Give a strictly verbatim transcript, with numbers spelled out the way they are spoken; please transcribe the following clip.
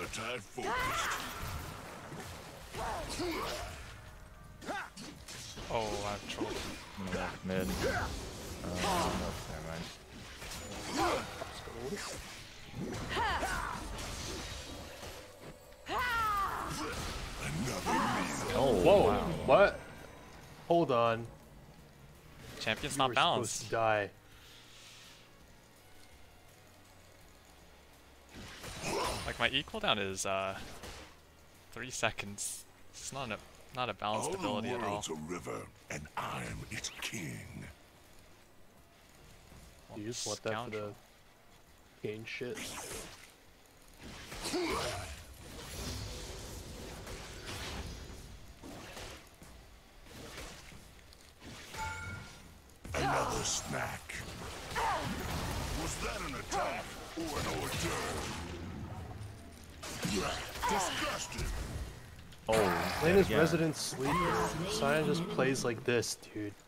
a tad focused. Oh, I have trouble. I'm gonna walk mid. Uh, no, never mind. Oh, Whoa! wow. What? Hold on. Champion's You not were balanced. supposed to die. Like my E cooldown is uh three seconds. It's not a not a balanced All ability the at all. world's a river, and I'm its king. Do you just want that for the gain shit? Another snack. Was that an attack or an hors d'oeuvre? Disgusting. Oh, Playing his again. Resident Sleeper, Cyan just plays like this, dude.